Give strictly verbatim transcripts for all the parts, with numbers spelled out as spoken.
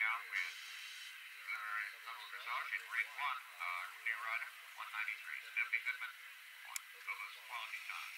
down with Officer Sergeant, Rank one, uh, New Rider, one ninety-three, Stephanie Goodman, on Novice quality time.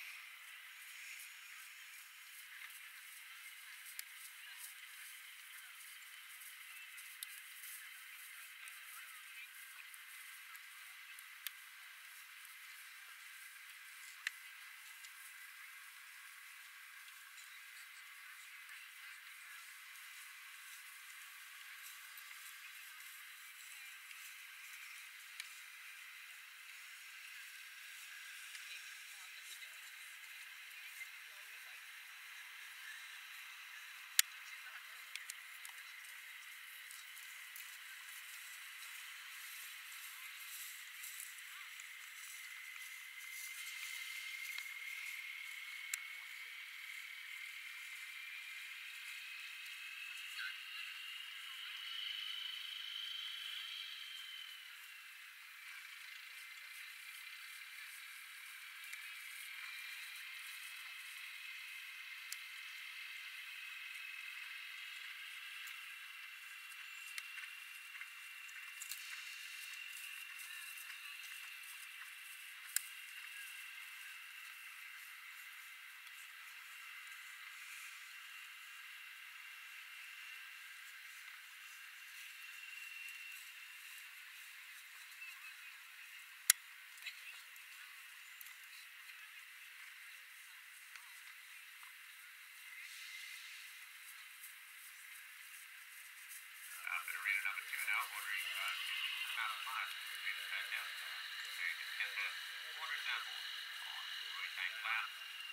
Operator number two now, ordering uh, out of five. Read it back down. Okay, just get the water sample on fluid tank lab.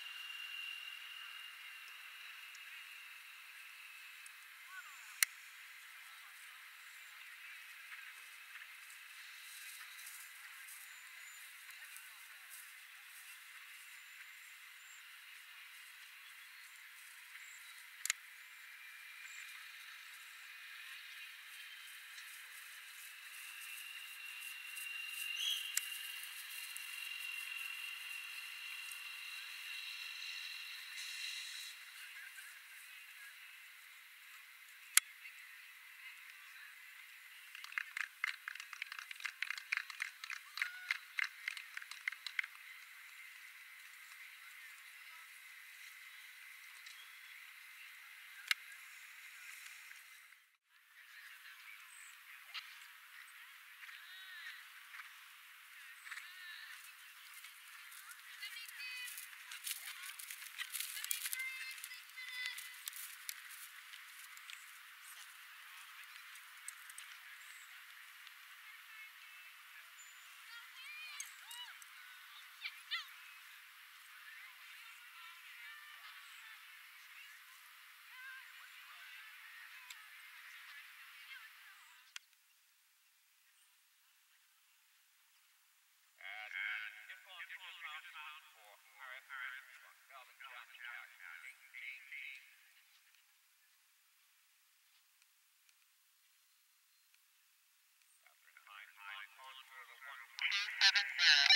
two seven zero.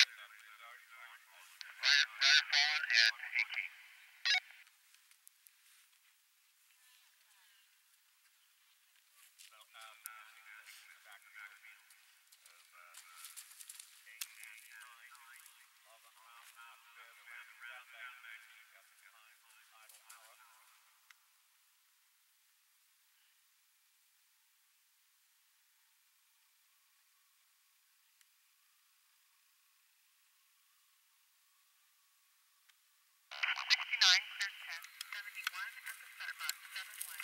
Rider, rider fallen at eighteen. So, um, back to of uh, eight nine, log on around, after the landing down back, got the time, idle hour. sixty-nine, clear ten, seventy-one at the start box, seven one.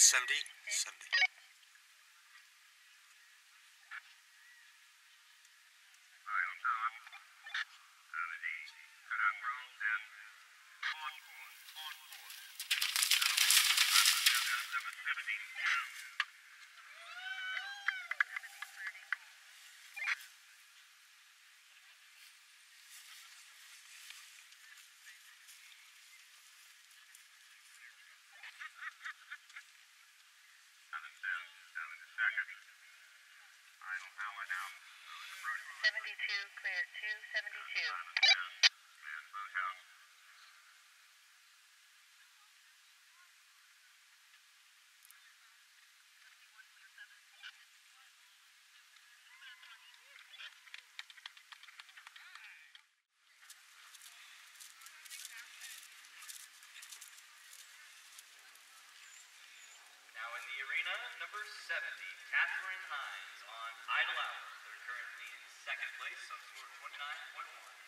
seventy, seventy. Idle tower. seventy. Cut out roll and on course. On course. seven seventy-two. Seven ten. Seven second. Idle power now. seventy-two, clear two seventy-two. Clear boathouse. Now in the arena, number seventy, Katherine Hinds on idle hour. They're currently in second place on score twenty-nine point one.